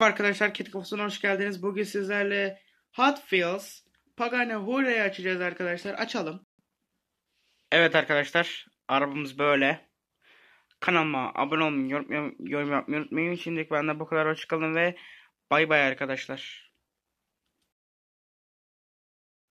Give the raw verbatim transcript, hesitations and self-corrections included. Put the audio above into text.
Arkadaşlar, Kedi Kafası'na hoş geldiniz. Bugün sizlerle Hot Wheels Pagani Huayra'yı açacağız arkadaşlar. Açalım. Evet arkadaşlar, arabamız böyle. Kanalıma abone olmayı, yorum, yorum yapmayı unutmayın. Şimdilik benden bu kadar. Hoşçakalın ve bay bay arkadaşlar.